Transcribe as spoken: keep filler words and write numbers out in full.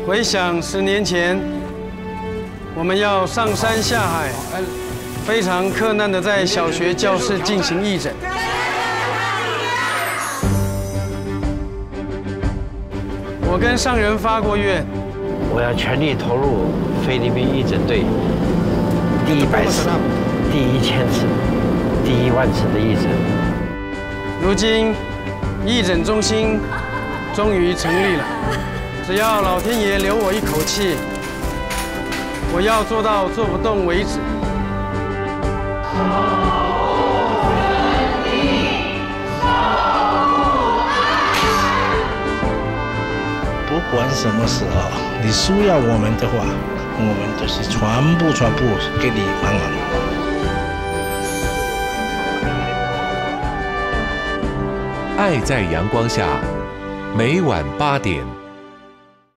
回想十年前，我们要上山下海，非常困难的在小学教室进行义诊。我跟上人发过愿， 我要全力投入菲律宾义诊队第一百次、第一千次、第一万次的义诊。 如今，义诊中心终于成立了。只要老天爷留我一口气，我要做到做不动为止。 不管什么时候，你需要我们的话，我们都是全部全部给你帮忙。爱在阳光下，每晚八点。